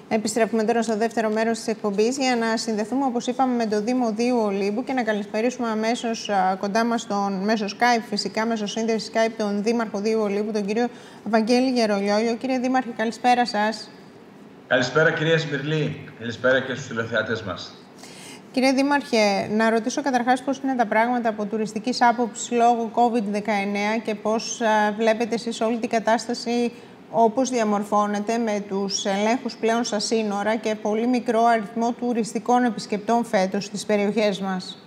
Επιστρέφουμε τώρα στο δεύτερο μέρος της εκπομπής για να συνδεθούμε, όπως είπαμε, με το Δήμο Δίου Ολύμπου και να καλησπερίσουμε αμέσως κοντά μας μέσω Skype, φυσικά μέσω σύνδεση Skype, τον Δήμαρχο Δίου Ολύμπου, τον κύριο Βαγγέλη Γερολιόλιο. Κύριε Δήμαρχε, καλησπέρα σας. Καλησπέρα κυρία Σμυρλή, καλησπέρα και στους τηλεθεατές μας. Κύριε Δήμαρχε, να ρωτήσω καταρχάς πώς είναι τα πράγματα από τουριστικής άποψης λόγω COVID-19 και πώς βλέπετε εσείς όλη την κατάσταση όπως διαμορφώνεται με τους ελέγχους πλέον στα σύνορα και πολύ μικρό αριθμό τουριστικών επισκεπτών φέτος στις περιοχές μας.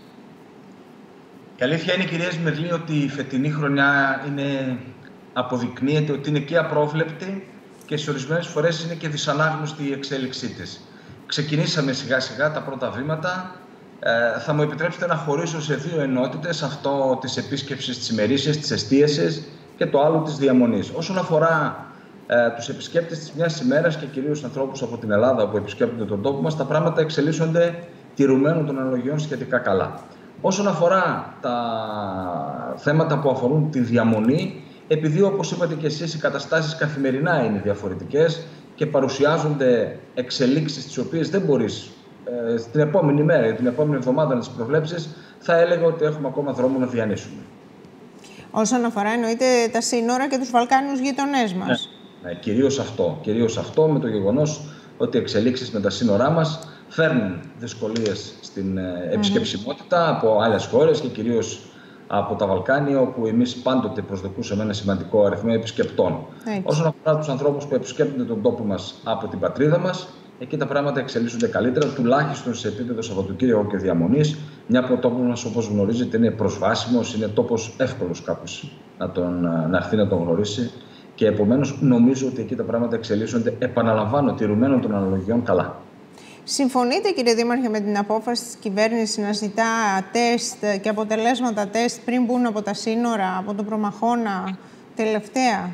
Η αλήθεια είναι, κυρία Σμυρλή, ότι η φετινή χρονιά αποδεικνύεται ότι είναι και απρόβλεπτη και σε ορισμένες φορές είναι και δυσανάγνωστη η εξέλιξή της. Ξεκινήσαμε σιγά σιγά τα πρώτα βήματα. Θα μου επιτρέψετε να χωρίσω σε δύο ενότητες, αυτό της επίσκεψης της ημερήσιας, της εστίασης και το άλλο της διαμονής. Όσον αφορά τους επισκέπτες της μιας ημέρας και κυρίως ανθρώπους από την Ελλάδα που επισκέπτονται τον τόπο μας, τα πράγματα εξελίσσονται τηρουμένων των αναλογιών σχετικά καλά. Όσον αφορά τα θέματα που αφορούν τη διαμονή, επειδή όπως είπατε και εσείς οι καταστάσεις καθημερινά είναι διαφορετικές και παρουσιάζονται εξελίξεις τις οποίες δεν μπορείς την επόμενη μέρα ή την επόμενη εβδομάδα να τις προβλέψεις, θα έλεγα ότι έχουμε ακόμα δρόμο να διανύσουμε. Όσον αφορά εννοείται τα σύνορα και τους Βαλκάνιους γειτονές μας. Ναι, κυρίως αυτό με το γεγονός ότι οι εξελίξεις με τα σύνορά μας φέρνουν δυσκολίες στην επισκεψιμότητα από άλλες χώρες και κυρίως από τα Βαλκάνια, όπου εμείς πάντοτε προσδοκούσαμε ένα σημαντικό αριθμό επισκεπτών. Όσον αφορά τους ανθρώπους που επισκέπτονται τον τόπο μας από την πατρίδα μας, εκεί τα πράγματα εξελίσσονται καλύτερα, τουλάχιστον σε επίπεδο Σαββατοκύριακο και διαμονής, μια που ο τόπος μας, όπως γνωρίζετε, είναι προσβάσιμος, είναι τόπος εύκολος κάποιος να έρθει να τον γνωρίσει. Και επομένως νομίζω ότι εκεί τα πράγματα εξελίσσονται, επαναλαμβάνω, τηρουμένων των αναλογιών καλά. Συμφωνείτε, κύριε Δήμαρχε, με την απόφαση της κυβέρνησης να ζητά τεστ και αποτελέσματα τεστ πριν μπουν από τα σύνορα, από τον Προμαχώνα τελευταία?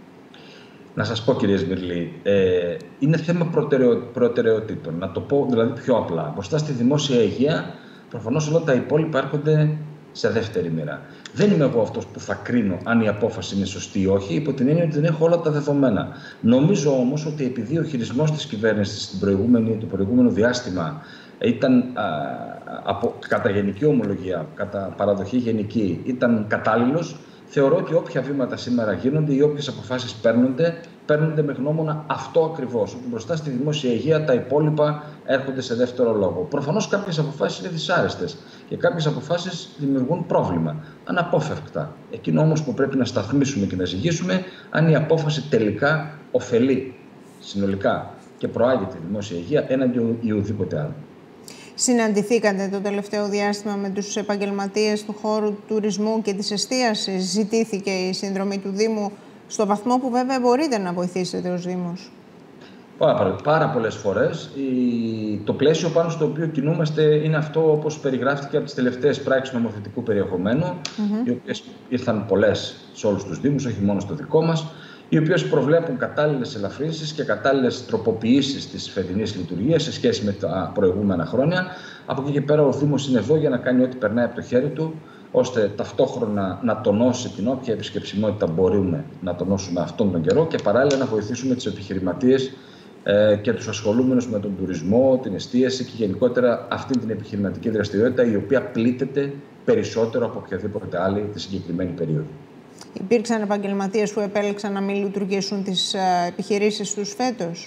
Να σας πω, κυρία Σμυρλή, είναι θέμα προτεραιοτήτων. Να το πω δηλαδή πιο απλά. Μπροστά στη δημόσια υγεία, προφανώς όλα τα υπόλοιπα έρχονται σε δεύτερη μοίρα. Δεν είμαι εγώ αυτός που θα κρίνω αν η απόφαση είναι σωστή ή όχι, υπό την έννοια ότι δεν έχω όλα τα δεδομένα. Νομίζω όμως ότι επειδή ο χειρισμός της κυβέρνησης το προηγούμενο διάστημα ήταν κατά γενική ομολογία, κατά παραδοχή γενική, ήταν κατάλληλος, θεωρώ ότι όποια βήματα σήμερα γίνονται ή όποιες αποφάσεις παίρνονται με γνώμονα αυτό ακριβώς. Ότι μπροστά στη δημόσια υγεία τα υπόλοιπα έρχονται σε δεύτερο λόγο. Προφανώς κάποιες αποφάσεις είναι δυσάρεστες και κάποιες αποφάσεις δημιουργούν πρόβλημα. Αναπόφευκτα. Εκείνο όμως που πρέπει να σταθμίσουμε και να ζυγίσουμε, αν η απόφαση τελικά ωφελεί συνολικά και προάγει τη δημόσια υγεία έναντι ή ουδήποτε άλλο. Συναντηθήκατε το τελευταίο διάστημα με τους επαγγελματίες του χώρου τουρισμού και της εστίασης? Ζητήθηκε η συνδρομή του Δήμου στο βαθμό που βέβαια μπορείτε να βοηθήσετε ως Δήμος? Πάρα πολλές φορές. Το πλαίσιο πάνω στο οποίο κινούμαστε είναι αυτό όπως περιγράφτηκε από τις τελευταίες πράξεις νομοθετικού περιεχομένου, οι οποίες ήρθαν πολλές σε όλους τους Δήμους, όχι μόνο στο δικό μας, οι οποίες προβλέπουν κατάλληλες ελαφρύνσεις και κατάλληλες τροποποιήσεις της φετινής λειτουργίας σε σχέση με τα προηγούμενα χρόνια. Από εκεί και πέρα ο Δήμος είναι εδώ για να κάνει ό,τι περνάει από το χέρι του, ώστε ταυτόχρονα να τονώσει την όποια επισκεψιμότητα μπορούμε να τονώσουμε αυτόν τον καιρό και παράλληλα να βοηθήσουμε τους επιχειρηματίες και τους ασχολούμενους με τον τουρισμό, την εστίαση και γενικότερα αυτή την επιχειρηματική δραστηριότητα, η οποία πλήττεται περισσότερο από οποιαδήποτε άλλη τη συγκεκριμένη περίοδο. Υπήρξαν επαγγελματίες που επέλεξαν να μην λειτουργήσουν τις επιχειρήσεις τους φέτος?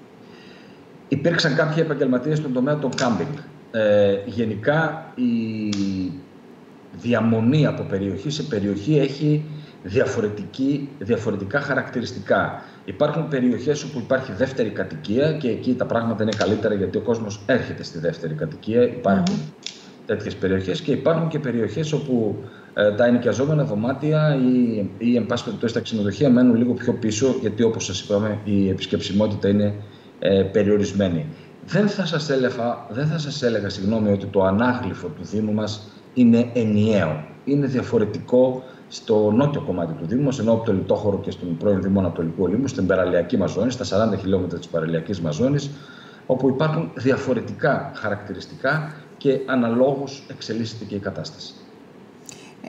Υπήρξαν κάποιοι επαγγελματίες στον τομέα των κάμπινγκ. Γενικά η διαμονή από περιοχή σε περιοχή έχει διαφορετικά χαρακτηριστικά. Υπάρχουν περιοχές όπου υπάρχει δεύτερη κατοικία και εκεί τα πράγματα είναι καλύτερα γιατί ο κόσμος έρχεται στη δεύτερη κατοικία. Υπάρχουν τέτοιες περιοχές και υπάρχουν και περιοχές όπου τα ενοικιαζόμενα δωμάτια ή εν πάση περιπτώσει τα ξενοδοχεία μένουν λίγο πιο πίσω, γιατί όπως σας είπαμε η επισκεψιμότητα είναι περιορισμένη. Δεν θα σας έλεγα ότι το ανάγλυφο του Δήμου μας είναι ενιαίο. Είναι διαφορετικό στο νότιο κομμάτι του Δήμου, ενώ από το Λιτόχωρο και στον πρώην Δήμο Ανατολικού Ολύμπου, στην παραλιακή μας ζώνη, στα 40 χιλιόμετρα της παραλιακής μας ζώνης, όπου υπάρχουν διαφορετικά χαρακτηριστικά και αναλόγως εξελίσσεται και η κατάσταση.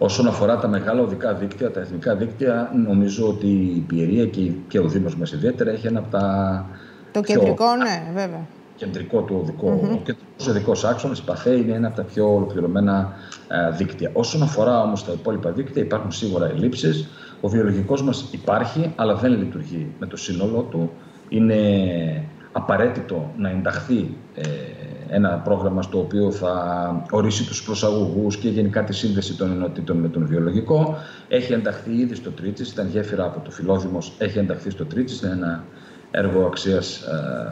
Όσον αφορά τα μεγάλα οδικά δίκτυα, τα εθνικά δίκτυα, νομίζω ότι η Πιερία και ο Δήμος μας ιδιαίτερα έχει ένα από τα. Το κεντρικό, ναι, βέβαια. Κεντρικό του οδικό. Ο κεντρικός οδικός άξονας, η ΠΑΘΕ, είναι ένα από τα πιο ολοκληρωμένα δίκτυα. Όσον αφορά όμως τα υπόλοιπα δίκτυα, υπάρχουν σίγουρα ελλείψεις. Ο βιολογικός μας υπάρχει, αλλά δεν λειτουργεί με το σύνολό του. Είναι απαραίτητο να ενταχθεί ένα πρόγραμμα στο οποίο θα ορίσει τους προσαγωγούς και γενικά τη σύνδεση των ενωτήτων με τον βιολογικό. Έχει ενταχθεί ήδη στο Τρίτσις, ήταν γέφυρα από το Φιλόδημος, έχει ενταχθεί στο Τρίτσις, είναι ένα έργο αξίας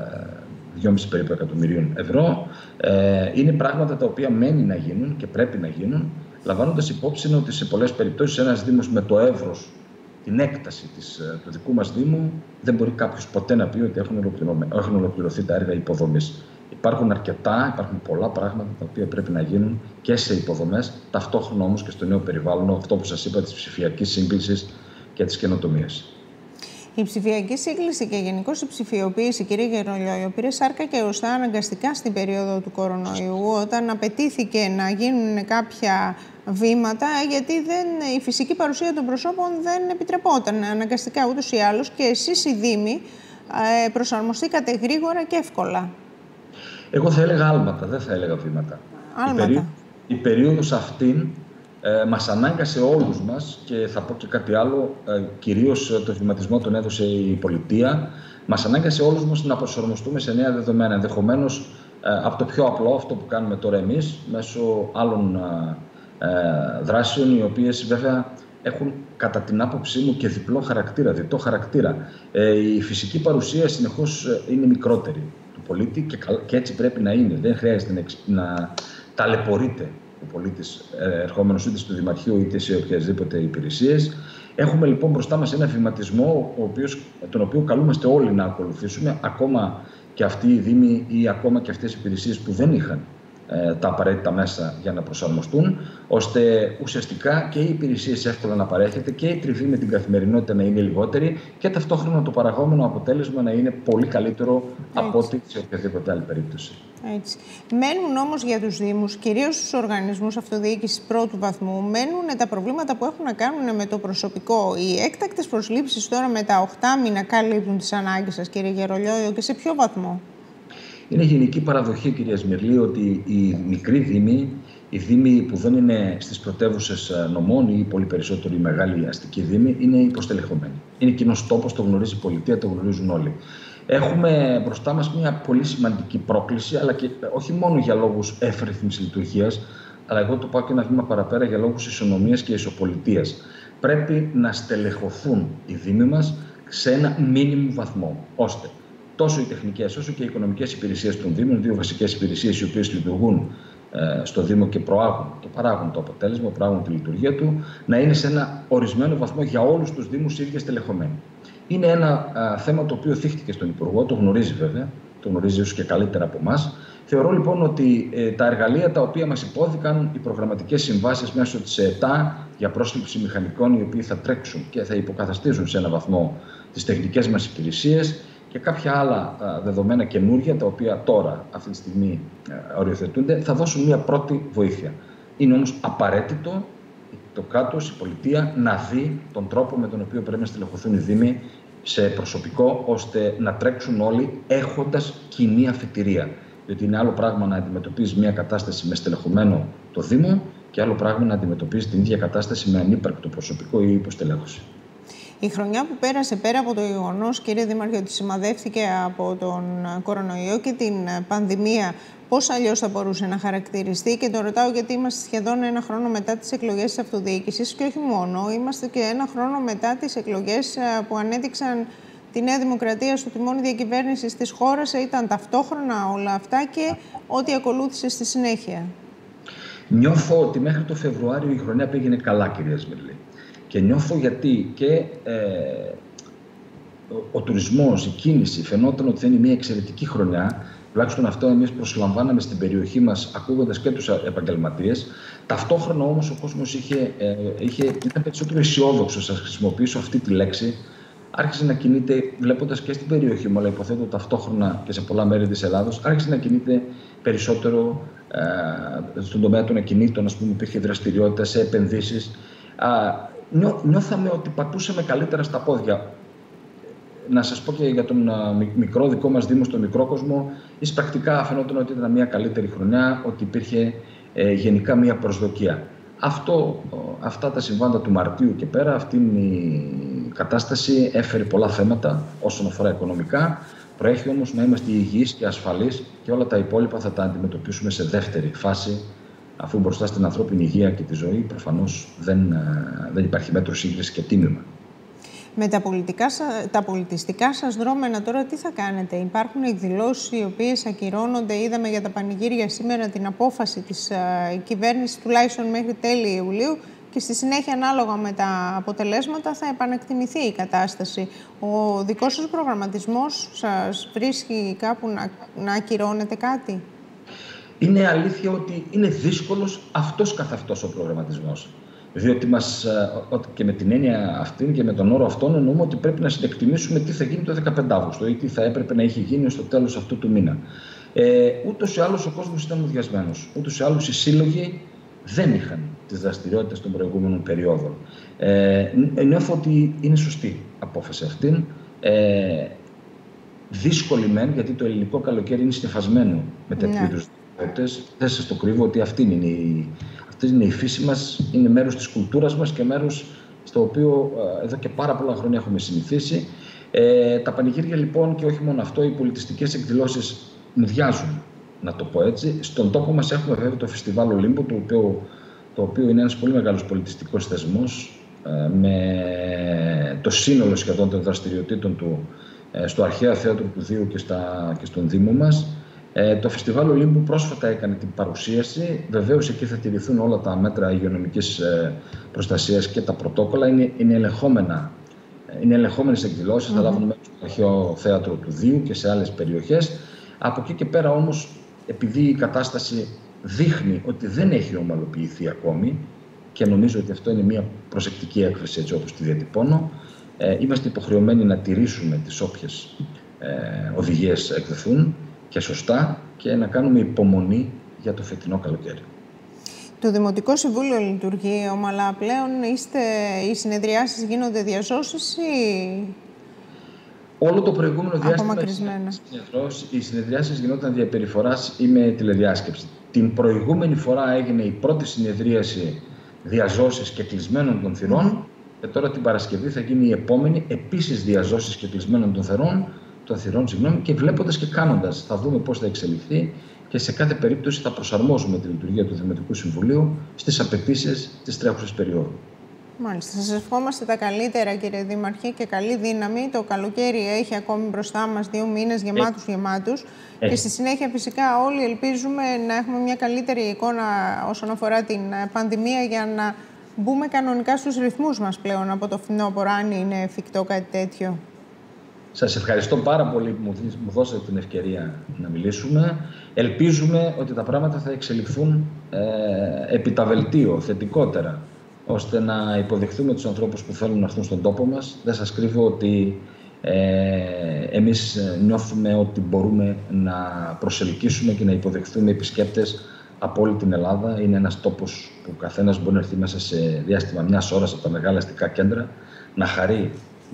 2,5 περίπου εκατομμυρίων ευρώ. Είναι πράγματα τα οποία μένει να γίνουν και πρέπει να γίνουν, λαμβάνοντας υπόψη ότι σε πολλές περιπτώσεις ένας Δήμος με το εύρος, την έκταση του δικού μας Δήμου, δεν μπορεί κάποιος ποτέ να πει ότι έχουν ολοκληρωθεί τα έργα υποδομής. Υπάρχουν πολλά πράγματα τα οποία πρέπει να γίνουν και σε υποδομές, ταυτόχρονα όμως και στο νέο περιβάλλον, αυτό που σας είπα, της ψηφιακής σύγκλησης και της καινοτομίας. Η ψηφιακή σύγκληση και γενικώς η ψηφιοποίηση, κύριε Γερολιόγιο, πήρε σάρκα και οστά αναγκαστικά στην περίοδο του κορονοϊού, όταν απαιτήθηκε να γίνουν κάποια βήματα, γιατί η φυσική παρουσία των προσώπων δεν επιτρεπόταν αναγκαστικά ούτως ή άλλως, και εσείς οι Δήμοι προσαρμοστήκατε γρήγορα και εύκολα. Εγώ θα έλεγα άλματα, δεν θα έλεγα βήματα. Η περίοδος αυτήν μας ανάγκασε όλους μας, και θα πω και κάτι άλλο, κυρίως το βηματισμό τον έδωσε η πολιτεία, μας ανάγκασε όλους μας να προσαρμοστούμε σε νέα δεδομένα. Ενδεχομένως από το πιο απλό, αυτό που κάνουμε τώρα εμείς, μέσω άλλων δράσεων, οι οποίες βέβαια έχουν κατά την άποψή μου και διπλό χαρακτήρα, διτό χαρακτήρα. Η φυσική παρουσία συνεχώς είναι μικρότερη του πολίτη και έτσι πρέπει να είναι. Δεν χρειάζεται να ταλαιπωρείται ο πολίτης ερχόμενος είτε στο Δημαρχείο είτε σε οποιασδήποτε υπηρεσίες. Έχουμε λοιπόν μπροστά μας ένα βηματισμό, τον οποίο καλούμαστε όλοι να ακολουθήσουμε, ακόμα και αυτοί οι Δήμοι ή ακόμα και αυτές οι υπηρεσίες που δεν είχαν τα απαραίτητα μέσα για να προσαρμοστούν, ώστε ουσιαστικά και οι υπηρεσίες εύκολα να παρέχεται και η τριβή με την καθημερινότητα να είναι λιγότερη και ταυτόχρονα το παραγόμενο αποτέλεσμα να είναι πολύ καλύτερο από ό,τι σε οποιαδήποτε άλλη περίπτωση. Έτσι. Μένουν όμως για τους Δήμους, κυρίως στους οργανισμούς αυτοδιοίκησης πρώτου βαθμού, μένουν τα προβλήματα που έχουν να κάνουν με το προσωπικό. Οι έκτακτες προσλήψεις τώρα με τα 8 μήνα καλύπτουν τις ανάγκες σας, κύριε Γερολιόγιο, και σε ποιο βαθμό? Είναι γενική παραδοχή, κυρία Σμυρλή, ότι οι μικροί Δήμοι, οι Δήμοι που δεν είναι στις πρωτεύουσες νομών ή πολύ περισσότερο οι μεγάλοι αστικοί Δήμοι, είναι υποστελεχωμένοι. Είναι κοινός τόπος, το γνωρίζει η πολιτεία, το γνωρίζουν όλοι. Έχουμε μπροστά μας μια πολύ σημαντική πρόκληση, αλλά και όχι μόνο για λόγους εύρυθμης λειτουργίας, αλλά εγώ το πάω και ένα βήμα παραπέρα για λόγους ισονομίας και ισοπολιτείας. Πρέπει να στελεχωθούν οι Δήμοι μας σε ένα μίνιμουμ βαθμό, ώστε τόσο οι τεχνικές όσο και οι οικονομικές υπηρεσίες των Δήμων, δύο βασικές υπηρεσίες οι οποίες λειτουργούν στο Δήμο και παράγουν το αποτέλεσμα, προάγουν τη λειτουργία του, να είναι σε ένα ορισμένο βαθμό για όλους τους Δήμους ίδια στελεχωμένοι. Είναι ένα θέμα το οποίο θύχτηκε στον Υπουργό, το γνωρίζει βέβαια, το γνωρίζει ίσως και καλύτερα από εμάς. Θεωρώ λοιπόν ότι τα εργαλεία τα οποία μας υπόθηκαν, οι προγραμματικές συμβάσεις μέσω της ΕΕΤΑ για πρόσληψη μηχανικών, οι οποίοι θα τρέξουν και θα υποκαταστήσουν σε ένα βαθμό τις τεχνικές μας υπηρεσίες, και κάποια άλλα δεδομένα καινούργια, τα οποία τώρα αυτή τη στιγμή οριοθετούνται, θα δώσουν μια πρώτη βοήθεια. Είναι όμως απαραίτητο το κράτος, η πολιτεία, να δει τον τρόπο με τον οποίο πρέπει να στελεχωθούν οι Δήμοι σε προσωπικό, ώστε να τρέξουν όλοι έχοντας κοινή αφετηρία. Διότι είναι άλλο πράγμα να αντιμετωπίζει μια κατάσταση με στελεχωμένο το Δήμο και άλλο πράγμα να αντιμετωπίζει την ίδια κατάσταση με ανύπαρκτο προσωπικό ή υποστελέχωση. Η χρονιά που πέρασε, πέρα από το γεγονός, κύριε Δήμαρχε, ότι σημαδεύτηκε από τον κορονοϊό και την πανδημία, πώς αλλιώς θα μπορούσε να χαρακτηριστεί? Και το ρωτάω γιατί είμαστε σχεδόν ένα χρόνο μετά τις εκλογές της αυτοδιοίκησης και όχι μόνο. Είμαστε και ένα χρόνο μετά τις εκλογές που ανέδειξαν τη Νέα Δημοκρατία στο τιμόνι διακυβέρνησης της χώρας. Ήταν ταυτόχρονα όλα αυτά και ό,τι ακολούθησε στη συνέχεια. Νιώθω ότι μέχρι το Φεβρουάριο η χρονιά πήγαινε καλά, κυρία Σμυρλή. Και νιώθω γιατί και ο τουρισμός, η κίνηση φαινόταν ότι θα είναι μια εξαιρετική χρονιά. Τουλάχιστον αυτό εμείς προσλαμβάναμε στην περιοχή μας, ακούγοντας και τους επαγγελματίες. Ταυτόχρονα όμως ο κόσμος ήταν περισσότερο αισιόδοξος, θα χρησιμοποιήσω αυτή τη λέξη. Άρχισε να κινείται, βλέποντας και στην περιοχή μου, αλλά υποθέτω ταυτόχρονα και σε πολλά μέρη της Ελλάδος, άρχισε να κινείται περισσότερο στον τομέα των ακινήτων, ας πούμε, υπήρχε δραστηριότητα σε επενδύσεις. Νιώθαμε ότι πατούσαμε καλύτερα στα πόδια. Να σας πω και για τον μικρό δικό μας Δήμο, στον μικρό κόσμο, πρακτικά φαινόταν ότι ήταν μια καλύτερη χρονιά, ότι υπήρχε γενικά μια προσδοκία. Αυτά τα συμβάντα του Μαρτίου και πέρα, αυτή η κατάσταση έφερε πολλά θέματα όσον αφορά οικονομικά. Προέχει όμως να είμαστε υγιείς και ασφαλείς και όλα τα υπόλοιπα θα τα αντιμετωπίσουμε σε δεύτερη φάση, αφού μπροστά στην ανθρώπινη υγεία και τη ζωή προφανώς δεν υπάρχει μέτρο σύγκριση και τίμημα. Με τα πολιτιστικά σας δρόμενα τώρα τι θα κάνετε? Υπάρχουν εκδηλώσεις οι οποίες ακυρώνονται? Είδαμε για τα πανηγύρια σήμερα την απόφαση της κυβέρνησης τουλάχιστον μέχρι τέλη Ιουλίου και στη συνέχεια ανάλογα με τα αποτελέσματα θα επανεκτιμηθεί η κατάσταση. Ο δικός σας προγραμματισμός σας βρίσκει κάπου να ακυρώνετε κάτι? Είναι αλήθεια ότι είναι δύσκολος αυτός καθ' αυτός ο προγραμματισμός. Διότι και με την έννοια αυτή και με τον όρο αυτόν εννοούμε ότι πρέπει να συνεκτιμήσουμε τι θα γίνει το 15 Αύγουστο ή τι θα έπρεπε να είχε γίνει στο τέλος αυτού του μήνα. Ούτως ή άλλως ο κόσμος ήταν μουδιασμένος. Ούτως ή άλλως οι σύλλογοι δεν είχαν τις δραστηριότητες των προηγούμενων περιόδων. Νιώθω ότι είναι σωστή απόφαση αυτή. Δύσκολη μεν, γιατί το ελληνικό καλοκαίρι είναι συνυφασμένο με τέτοιου είδους δραστηριότητες. Δεν σας το κρύβω ότι αυτή είναι η φύση μας, είναι μέρος της κουλτούρας μας και μέρος στο οποίο εδώ και πάρα πολλά χρόνια έχουμε συνηθίσει. Τα πανηγύρια λοιπόν και όχι μόνο αυτό, οι πολιτιστικές εκδηλώσεις μουδιάζουν, να το πω έτσι. Στον τόπο μας έχουμε βέβαια το Φεστιβάλ Ολύμπου, το οποίο είναι ένας πολύ μεγάλος πολιτιστικός θεσμός, με το σύνολο σχεδόν των δραστηριοτήτων του στο Αρχαίο Θέατρο του Δίου και στον Δήμο μας. Το Φεστιβάλ Ολύμπου πρόσφατα έκανε την παρουσίαση. Βεβαίως εκεί θα τηρηθούν όλα τα μέτρα υγειονομικής προστασίας και τα πρωτόκολλα. Είναι ελεγχόμενες εκδηλώσεις, θα λάβουν μέρος στο Αρχαίο Θέατρο του Δίου και σε άλλες περιοχές. Από εκεί και πέρα όμως, επειδή η κατάσταση δείχνει ότι δεν έχει ομαλοποιηθεί ακόμη και νομίζω ότι αυτό είναι μια προσεκτική έκφραση έτσι όπως τη διατυπώνω, είμαστε υποχρεωμένοι να τηρήσουμε τις όποιες οδηγίες εκδοθούν και σωστά και να κάνουμε υπομονή για το φετινό καλοκαίρι. Το Δημοτικό Συμβούλιο λειτουργεί ομαλά πλέον? Οι συνεδριάσεις γίνονται διαζώσεις ή όλο το προηγούμενο διάστημα οι συνεδριάσεις γινόταν δια περιφοράς ή με τηλεδιάσκεψη. Την προηγούμενη φορά έγινε η πρώτη συνεδρίαση διαζώσεις και κλεισμένων των θυρών και τώρα την Παρασκευή θα γίνει η επόμενη, επίσης διαζώσεις και κλεισμένων των θυρών, και βλέποντας και κάνοντας. Θα δούμε πώς θα εξελιχθεί και σε κάθε περίπτωση θα προσαρμόσουμε τη λειτουργία του Δημοτικού Συμβουλίου στις απαιτήσεις της τρέχουσας περίοδου. Μάλιστα. Σας ευχόμαστε τα καλύτερα, κύριε Δήμαρχε, και καλή δύναμη. Το καλοκαίρι έχει ακόμη μπροστά μας 2 μήνες γεμάτους. Και στη συνέχεια φυσικά όλοι ελπίζουμε να έχουμε μια καλύτερη εικόνα όσον αφορά την πανδημία για να μπούμε κανονικά στους ρυθμούς μας πλέον από το φθινόπωρο, αν είναι εφικτό κάτι τέτοιο. Σας ευχαριστώ πάρα πολύ που μου δώσατε την ευκαιρία να μιλήσουμε. Ελπίζουμε ότι τα πράγματα θα εξελιχθούν επί τα βελτίω, θετικότερα, ώστε να υποδεχθούμε τους ανθρώπους που θέλουν να έρθουν στον τόπο μας. Δεν σας κρύβω ότι εμείς νιώθουμε ότι μπορούμε να προσελκύσουμε και να υποδεχθούμε επισκέπτες από όλη την Ελλάδα. Είναι ένας τόπος που ο καθένας μπορεί να έρθει μέσα σε διάστημα μιας ώρας από τα μεγάλα αστικά κέντρα, να χαρεί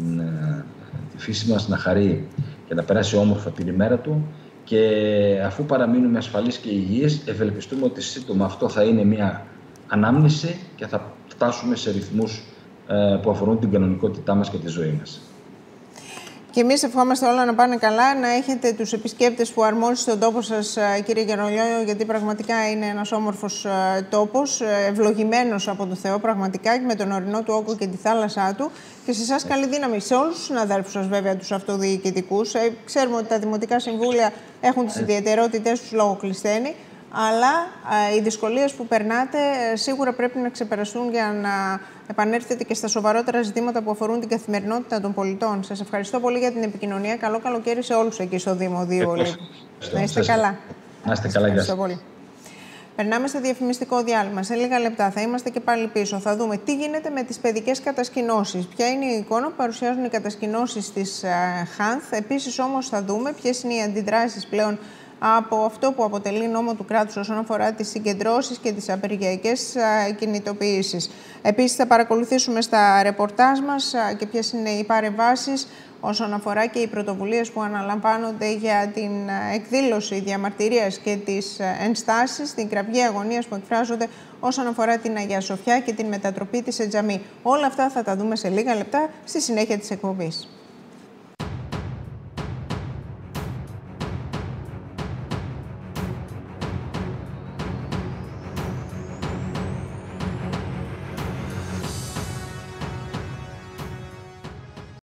τη φύση μας, να χαρεί και να περάσει όμορφα την ημέρα του, και αφού παραμείνουμε ασφαλείς και υγιείς, ευελπιστούμε ότι σύντομα αυτό θα είναι μια ανάμνηση και θα φτάσουμε σε ρυθμούς που αφορούν την κανονικότητά μας και τη ζωή μας. Και εμείς ευχόμαστε όλα να πάνε καλά, να έχετε τους επισκέπτες που αρμόζει στον τόπο σας, κύριε Γερολιόγιο, γιατί πραγματικά είναι ένας όμορφος τόπος, ευλογημένος από το Θεό πραγματικά, και με τον ορεινό του όγκο και τη θάλασσά του. Και σε εσάς καλή δύναμη, σε όλους τους συναδέλφους σας βέβαια, τους αυτοδιοικητικούς. Ξέρουμε ότι τα δημοτικά συμβούλια έχουν τις ιδιαιτερότητες τους λόγω κλεισθένη, αλλά οι δυσκολίες που περνάτε σίγουρα πρέπει να ξεπεραστούν για να επανέλθετε και στα σοβαρότερα ζητήματα που αφορούν την καθημερινότητα των πολιτών. Σας ευχαριστώ πολύ για την επικοινωνία. Καλό καλοκαίρι σε όλους εκεί στο Δήμο Δίου Ολύμπου. Να είστε καλά. Να είστε καλά, γεια σας. Πολύ. Περνάμε στο διαφημιστικό διάλειμμα. Σε λίγα λεπτά θα είμαστε και πάλι πίσω. Θα δούμε τι γίνεται με τις παιδικές κατασκηνώσεις. Ποια είναι η εικόνα που παρουσιάζουν οι κατασκηνώσεις της ΧΑΝΘ. Επίσης όμως θα δούμε ποιες είναι οι αντιδράσεις πλέον από αυτό που αποτελεί νόμο του κράτους όσον αφορά τις συγκεντρώσεις και τις απεργιακές κινητοποιήσεις. Επίσης, θα παρακολουθήσουμε στα ρεπορτάζ μας και ποιες είναι οι παρεμβάσεις όσον αφορά και οι πρωτοβουλίες που αναλαμβάνονται για την εκδήλωση διαμαρτυρίας και τις ενστάσεις, την κραυγή αγωνίας που εκφράζονται όσον αφορά την Αγία Σοφιά και την μετατροπή της σε τζαμί. Όλα αυτά θα τα δούμε σε λίγα λεπτά στη συνέχεια της εκπομπής.